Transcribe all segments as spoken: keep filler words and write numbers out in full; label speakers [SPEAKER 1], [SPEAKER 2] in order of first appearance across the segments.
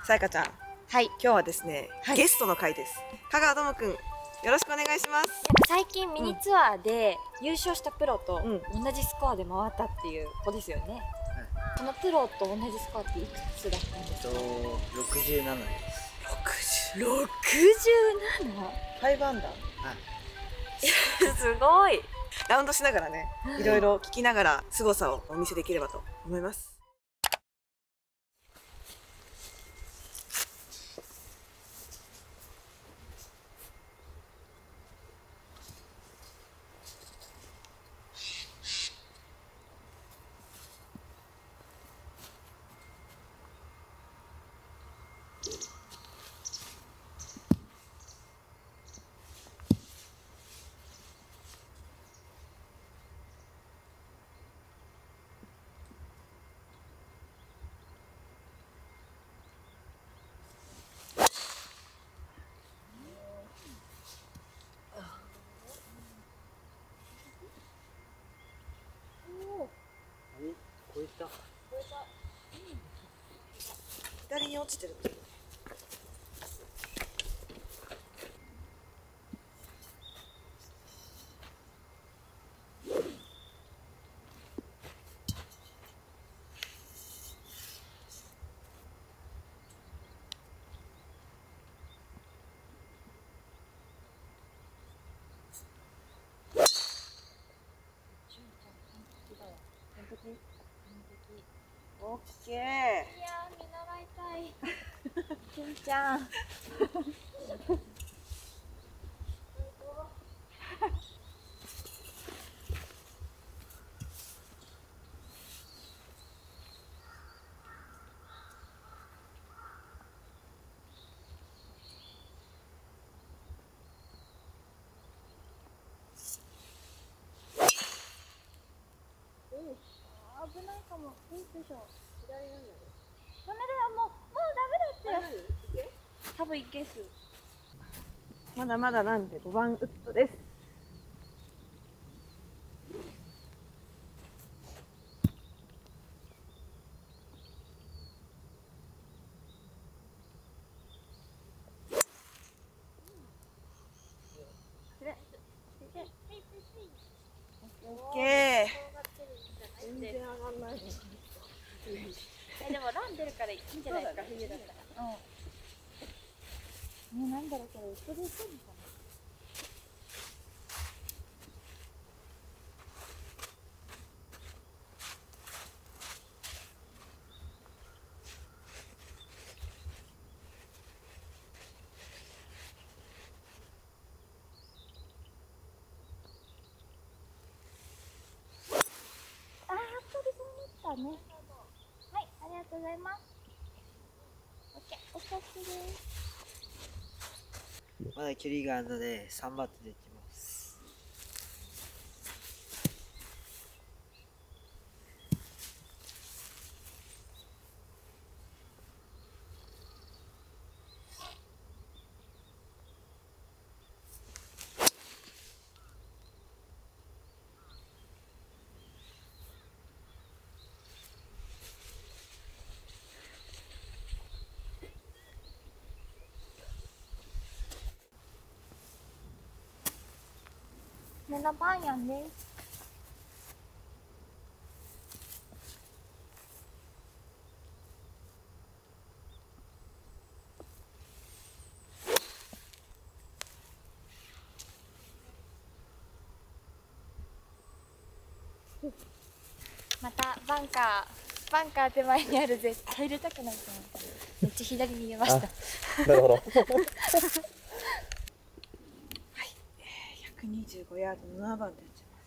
[SPEAKER 1] さやかちゃん、
[SPEAKER 2] はい、
[SPEAKER 1] 今日はですね、はい、ゲストの回です。香川智くん、よろしくお願いします。
[SPEAKER 2] 最近ミニツアーで優勝したプロと同じスコアで回ったっていう子ですよね。うん、そのプロと同じスコアっていくつだったんですか？
[SPEAKER 3] ろくじゅうななです。
[SPEAKER 2] ろくじゅうなな？ ファイブ アンダー？はい。すごい。
[SPEAKER 1] ラウンドしながらね、いろいろ聞きながら凄さをお見せできればと思います。左に落ちてる。オッケー。いや
[SPEAKER 2] ー、見習いたい。しんちゃん。危ないかも。よいしょ。左なんだよ。ダメだよ、もう、もうダメだって。多分いけす。
[SPEAKER 1] まだまだなんでごばんウッドです。オッケー。全然上がんない。
[SPEAKER 2] え、でもラン出るからいいんじゃないですか、冬だったら。うん。ね、なんだろう、これ、ウッドでいけるのかな。ね、はい、ありがとうございます。オッケー、お久しぶりです。
[SPEAKER 3] まだ距離があるのでさんバットでいきます。
[SPEAKER 2] ななばんやんです。またバンカー、バンカー手前にある、絶対入れたくないと思った。めっちゃ左に見えました。
[SPEAKER 3] なるほど。はい、
[SPEAKER 1] ひゃくにじゅうごヤードのななばんで打ちます。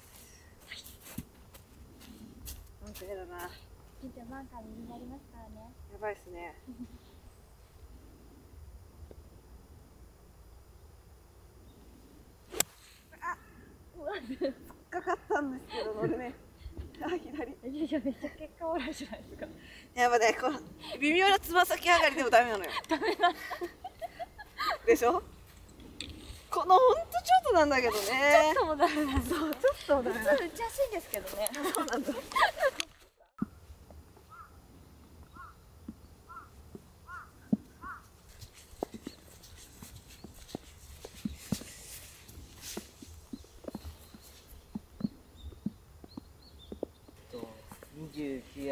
[SPEAKER 1] はい。なんかやだな。
[SPEAKER 2] ひんちゃんバンカーになりますからね。
[SPEAKER 1] やばいですね。あ、うわ、突っかかったんですけど、俺ね。あ、左。
[SPEAKER 2] いやいや、めっちゃ結果オーライじゃないですか。
[SPEAKER 1] やっぱね、この微妙なつま先上がりでもダメなのよ。ダメな。でしょ。このほんとちょっとなんだけどね。
[SPEAKER 2] ちょっともダメなんだ。
[SPEAKER 1] そう、ちょっともダメだ。
[SPEAKER 2] 打ちやすいんですけどね。
[SPEAKER 1] そうなんだ。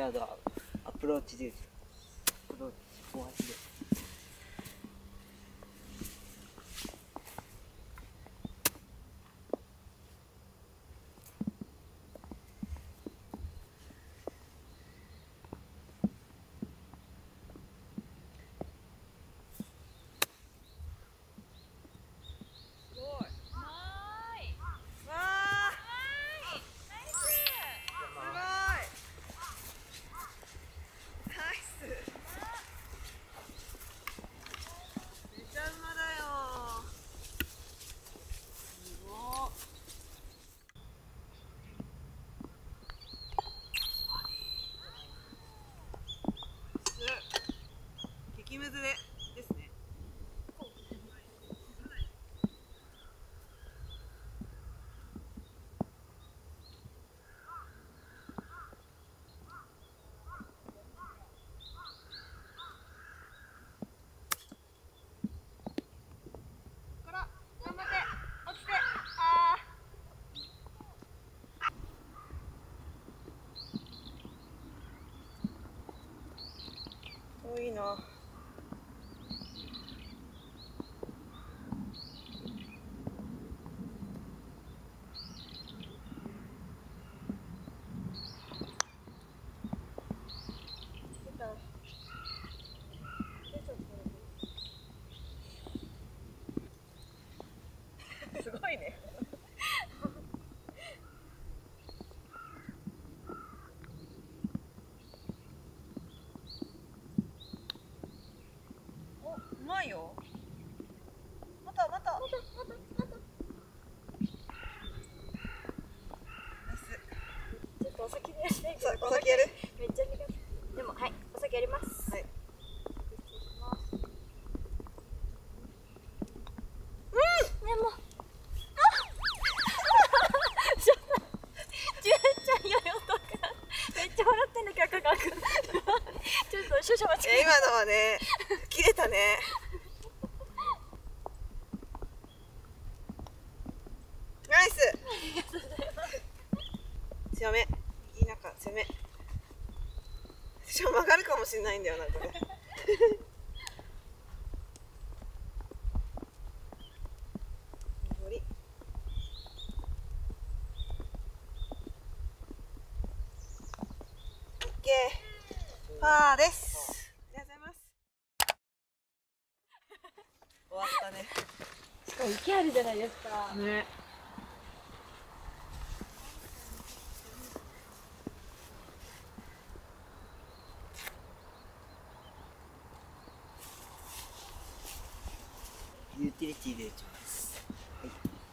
[SPEAKER 3] ヤードはアプローチで打ちます。アプローチごはちで。
[SPEAKER 1] 激ムズでですね。こら頑張って落ちて、あー遠いな。すごいね。お、うまいよ。またまた。またまたまた。ナイス。
[SPEAKER 2] ちょっとお先にやりたいけど。
[SPEAKER 1] お先やる。
[SPEAKER 2] めっちゃ苦手。でもはい、お先やります。
[SPEAKER 1] はい。
[SPEAKER 2] 失礼します。うん。でも。ちょっと少々待ち。
[SPEAKER 1] 今のはね、切れたね。ナイス。強め。いい中強め。ちょ曲がるかもしれないんだよなこれ。上り。オッケー。パーです。ありがとうございます。終わったね。
[SPEAKER 2] しかも息あるじゃないですか。
[SPEAKER 1] ね。
[SPEAKER 3] ユーティリティで打ちます。はい。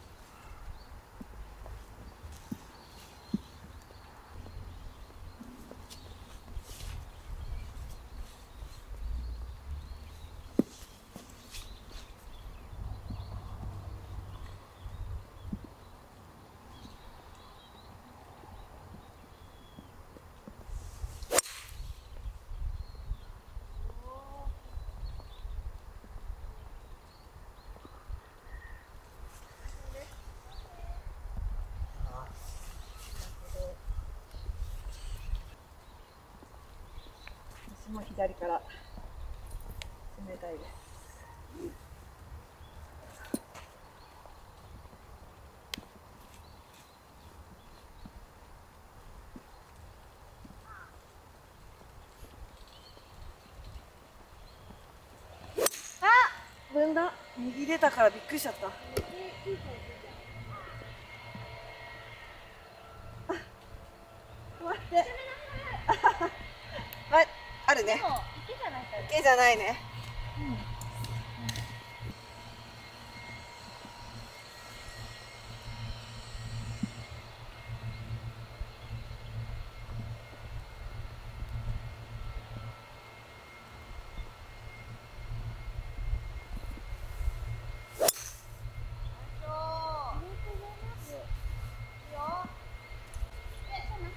[SPEAKER 1] 私も左から攻めたいです。分だ。右出たからびっくりしちゃった。待って。ま、あるね。池じゃないね。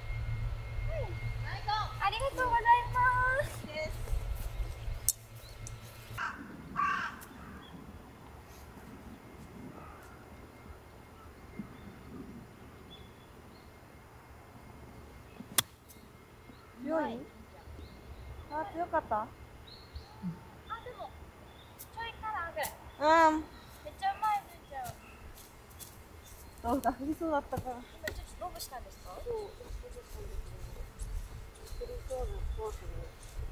[SPEAKER 2] ありがとうございます。
[SPEAKER 1] あ、強かった。
[SPEAKER 2] あ、でもちょいからぐらい。
[SPEAKER 1] うん。
[SPEAKER 2] めっちゃ前出ちゃう。
[SPEAKER 1] どうだ、降りそうだったから。
[SPEAKER 2] 今ちょっとロブしたんですか？
[SPEAKER 1] そう。降りそうなコースに。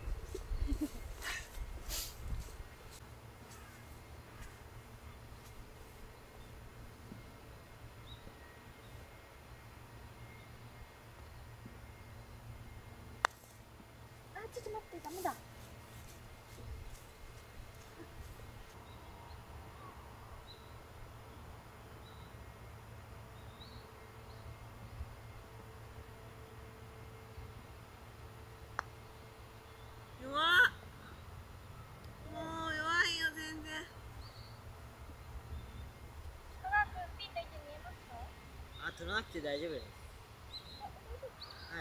[SPEAKER 2] あ、ちょっと待って、ダメだ。
[SPEAKER 1] 弱っ。もう弱いよ、全然。
[SPEAKER 2] 科学ピンの位置見えますか？
[SPEAKER 3] あ、取らなくて大丈夫です。はい。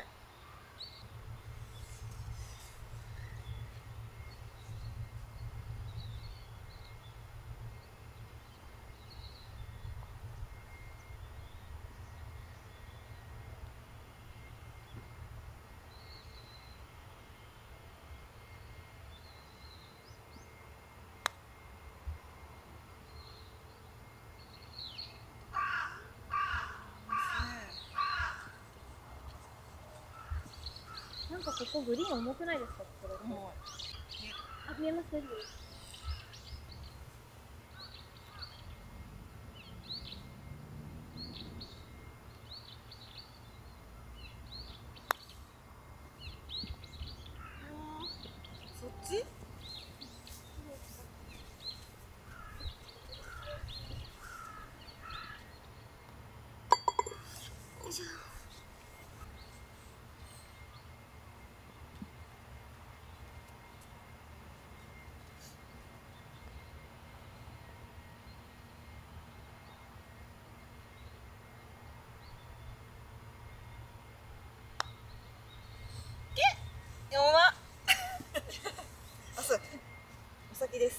[SPEAKER 2] なんかここグリーン重くないですか？これ。重い。あ、見えます？大丈夫です。
[SPEAKER 1] そっち？よいしょ。弱っ。あ、そう。お先です。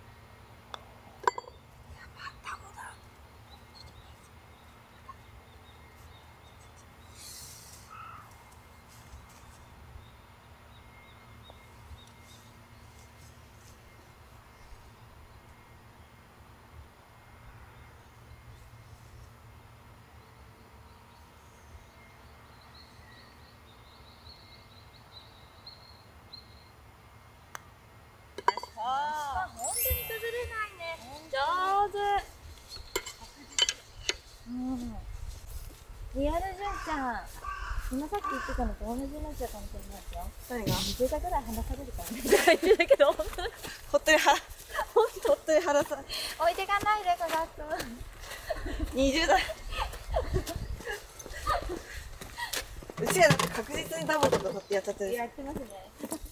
[SPEAKER 2] あ、本当に崩れないね。上手。うん。リアル純ちゃん。今さっき言ってたのと同じになっちゃうかもしれないですよ。
[SPEAKER 1] 何が？
[SPEAKER 2] にじゅうだぐらい離されるからね。とか言ってたけど、本当に。
[SPEAKER 1] ほっとりは、ほっとり腹さ。
[SPEAKER 2] 置いてかないで、科学。
[SPEAKER 1] にじゅうだい。うちらだって確実にダボとか取ってやっちゃってる。
[SPEAKER 2] やってますね。